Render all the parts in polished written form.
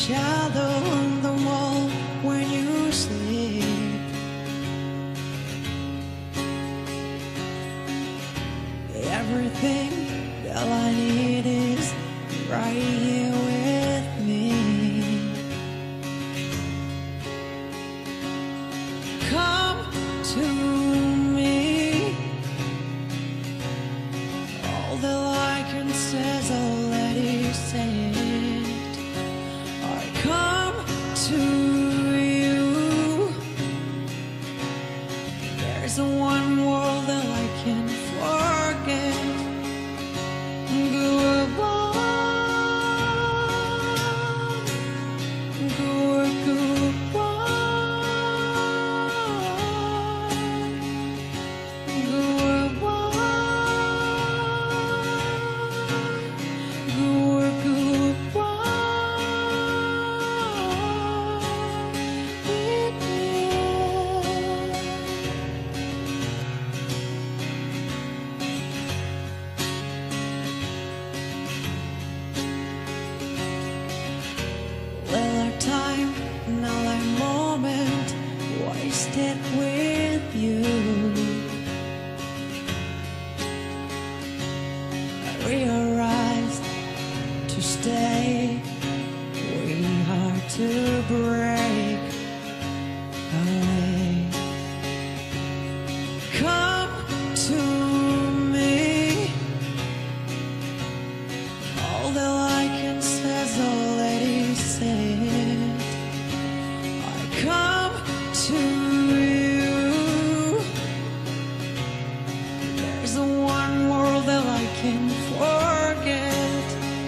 shadow on the wall when you sleep. Everything that I need is right here with me. Come to me. All that I can say is already said. I come to you. There's a one world that I can forget. Another moment wasted with you. I realized to stay, we are to break away. Come to me. All that I can say is already said. Come to you. There's a one world that I can forget.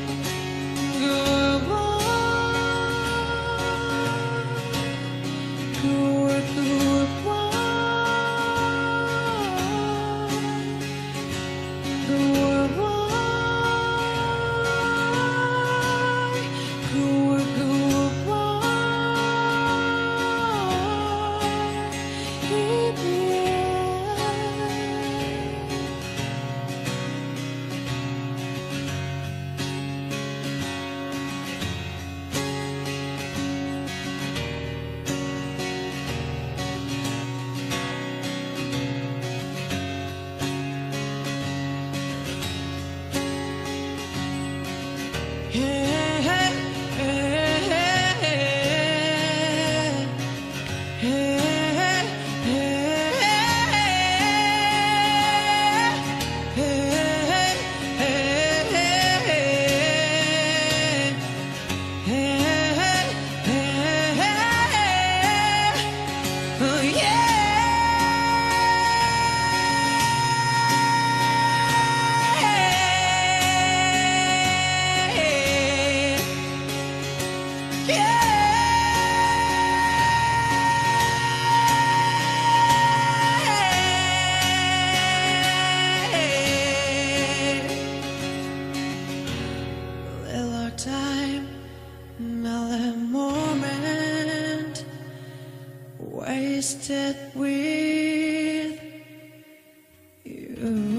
Time, another moment wasted with you.